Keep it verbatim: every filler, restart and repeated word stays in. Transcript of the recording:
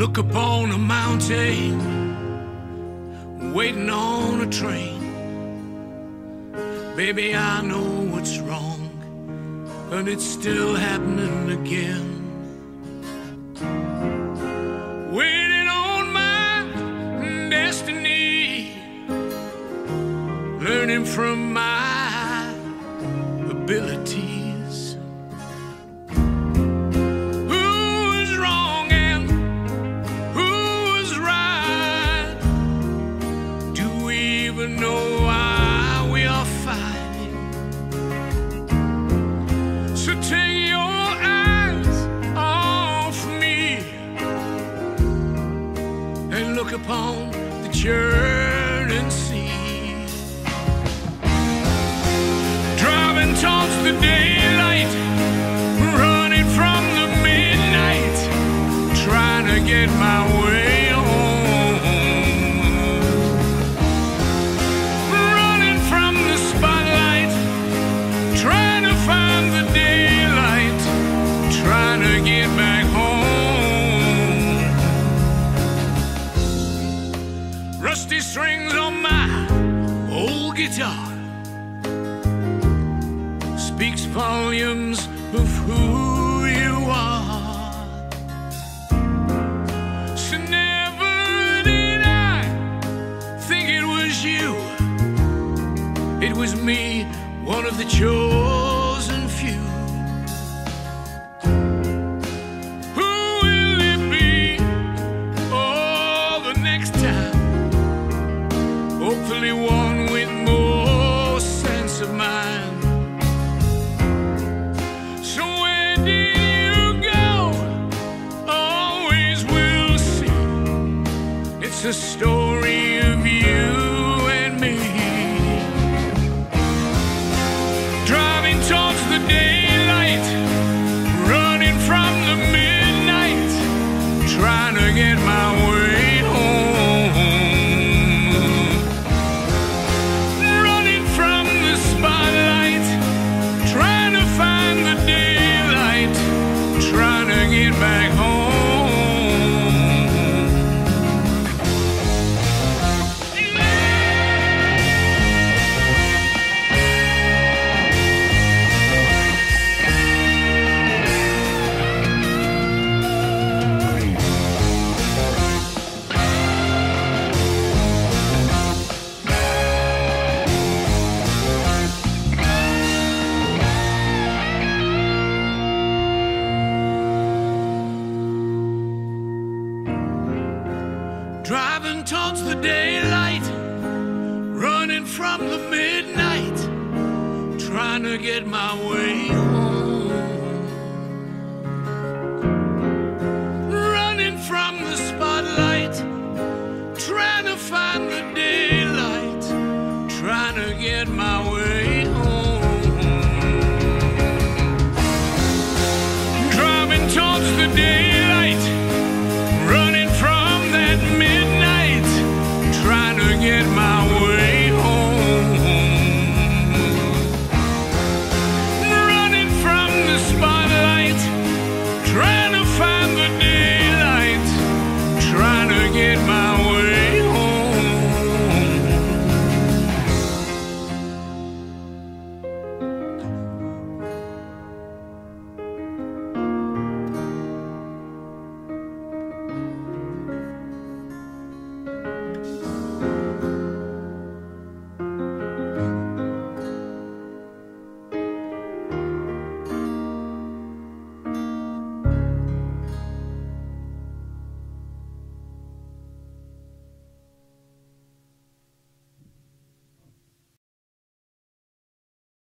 Look upon a mountain, waiting on a train. Baby, I know what's wrong, and it's still happening again. Waiting on my destiny, learning from my abilities. Who is wrong and who is right? Do we even know why we are fighting? So take your eyes off me and look upon the churning sea. Driving towards the daylight, running from the midnight, trying to get my way home. Running from the spotlight, trying to find the daylight, trying to get back home. Rusty strings on my old guitar speaks volumes of who you are. So never did I think it was you. It was me, one of the chosen few. Who will it be? Oh, the next time. Hopefully one with more sense of mind. So where did you go? Always will see. It's a story of you and me. Driving towards the daylight, running from the midnight, trying to get my way home. Running from the spotlight, trying to find the daylight, trying to get back home. Driving towards the daylight, running from the midnight, trying to get my way home. Running from the spotlight, trying to find the daylight, trying to get my way